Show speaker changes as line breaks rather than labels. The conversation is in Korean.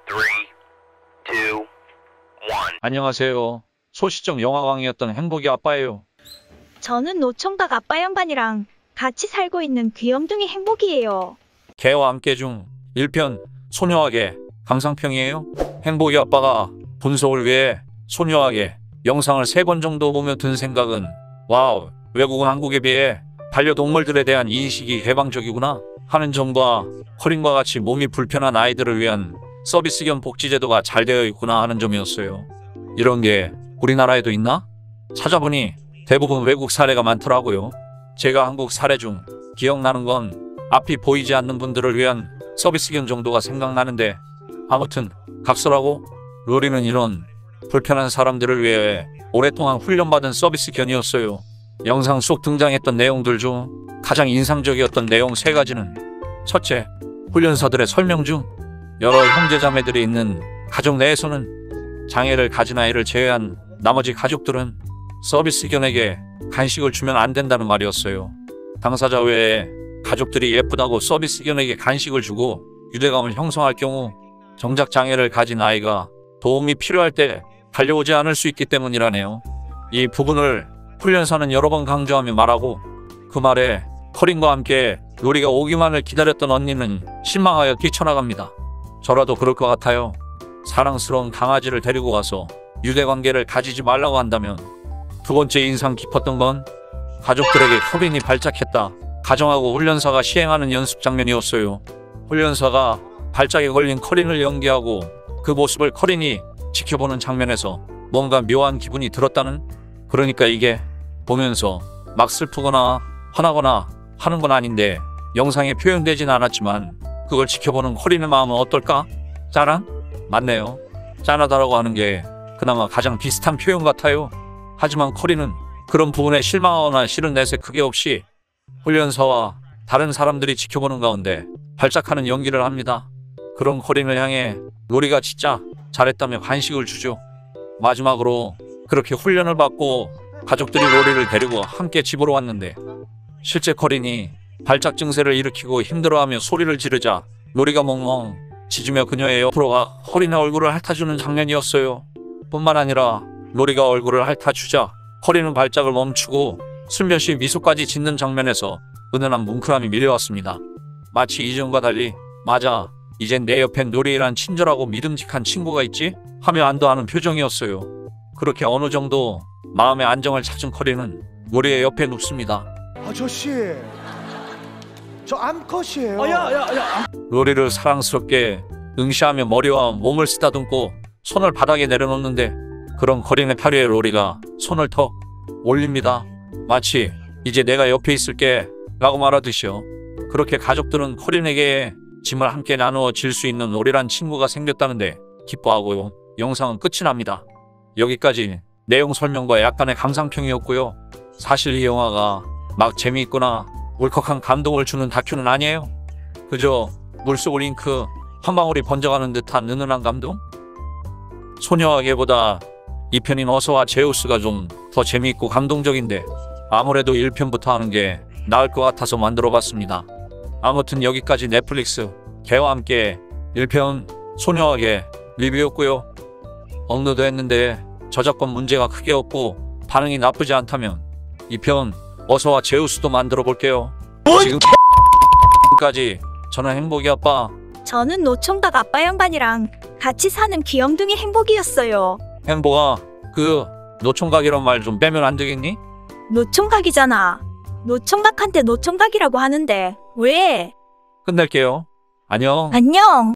3, 2, 1.
안녕하세요. 소시적 영화광이었던 행복이 아빠예요.
저는 노총각 아빠 양반이랑 같이 살고 있는 귀염둥이 행복이에요.
개와 함께 중 1편 소녀하게 감상평이에요. 행복이 아빠가 분석을 위해 소녀하게 영상을 3번 정도 보며 든 생각은 와우, 외국은 한국에 비해 반려동물들에 대한 인식이 개방적이구나 하는 점과 허린과 같이 몸이 불편한 아이들을 위한 서비스 겸 복지제도가 잘 되어 있구나 하는 점이었어요. 이런 게 우리나라에도 있나? 찾아보니 대부분 외국 사례가 많더라고요. 제가 한국 사례 중 기억나는 건 앞이 보이지 않는 분들을 위한 서비스 겸 정도가 생각나는데, 아무튼 각설하고 로리는 이런 불편한 사람들을 위해 오랫동안 훈련받은 서비스 견이었어요. 영상 속 등장했던 내용들 중 가장 인상적이었던 내용 3가지는, 첫째, 훈련사들의 설명 중 여러 형제자매들이 있는 가족 내에서는 장애를 가진 아이를 제외한 나머지 가족들은 서비스 견에게 간식을 주면 안 된다는 말이었어요. 당사자 외에 가족들이 예쁘다고 서비스 견에게 간식을 주고 유대감을 형성할 경우 정작 장애를 가진 아이가 도움이 필요할 때 달려오지 않을 수 있기 때문이라네요. 이 부분을 훈련사는 여러 번 강조하며 말하고, 그 말에 커린과 함께 로리가 오기만을 기다렸던 언니는 실망하여 뛰쳐나갑니다. 저라도 그럴 것 같아요. 사랑스러운 강아지를 데리고 가서 유대관계를 가지지 말라고 한다면. 두 번째 인상 깊었던 건 가족들에게 커린이 발작했다 가정하고 훈련사가 시행하는 연습 장면이었어요. 훈련사가 발작에 걸린 커린을 연기하고 그 모습을 커린이 지켜보는 장면에서 뭔가 묘한 기분이 들었다는? 그러니까 이게 보면서 막 슬프거나 화나거나 하는 건 아닌데 영상에 표현되진 않았지만 그걸 지켜보는 커린의 마음은 어떨까? 짠한? 맞네요. 짠하다라고 하는 게 그나마 가장 비슷한 표현 같아요. 하지만 커린은 그런 부분에 실망하거나 싫은 내색 크게 없이 훈련사와 다른 사람들이 지켜보는 가운데 발작하는 연기를 합니다. 그런 커린을 향해 로리가 진짜 잘했다며 간식을 주죠. 마지막으로 그렇게 훈련을 받고 가족들이 로리를 데리고 함께 집으로 왔는데, 실제 커린이 발작 증세를 일으키고 힘들어하며 소리를 지르자 로리가 멍멍 짖으며 그녀의 옆으로 가 커린의 얼굴을 핥아주는 장면이었어요. 뿐만 아니라 로리가 얼굴을 핥아주자 커린은 발작을 멈추고 슬며시 미소까지 짓는 장면에서 은은한 뭉클함이 밀려왔습니다. 마치 이전과 달리 맞아, 이젠 내 옆엔 로리란 친절하고 믿음직한 친구가 있지? 하며 안도하는 표정이었어요. 그렇게 어느 정도 마음의 안정을 찾은 커린은 로리의 옆에 눕습니다.
아저씨, 저 암컷이에요.
로리를 사랑스럽게 응시하며 머리와 몸을 쓰다듬고 손을 바닥에 내려놓는데, 그런 커린의 팔 위에 로리가 손을 턱 올립니다. 마치 이제 내가 옆에 있을게 라고 말하듯이요. 그렇게 가족들은 커린에게 짐을 함께 나누어 질 수 있는 로리란 친구가 생겼다는데 기뻐하고요. 영상은 끝이 납니다. 여기까지 내용 설명과 약간의 감상평이었고요. 사실 이 영화가 막 재미있거나 울컥한 감동을 주는 다큐는 아니에요. 그저 물속을 잉크 한 방울이 번져가는 듯한 은은한 감동? 소녀에게보다 2편인 어서와 제우스가 좀 더 재미있고 감동적인데 아무래도 1편부터 하는 게 나을 것 같아서 만들어봤습니다. 아무튼 여기까지 넷플릭스 개와 함께 1편 소녀에게 리뷰였고요. 업로드 했는데 저작권 문제가 크게 없고 반응이 나쁘지 않다면 2편 어서와 제우스도 만들어 볼게요. 지금까지 저는 행복이 아빠,
저는 노총각 아빠 양반이랑 같이 사는 귀염둥이 행복이었어요.
행복아, 그 노총각이란 말 좀 빼면 안 되겠니?
노총각이잖아. 노총각한테 노총각이라고 하는데 왜?
끝낼게요. 안녕.
안녕.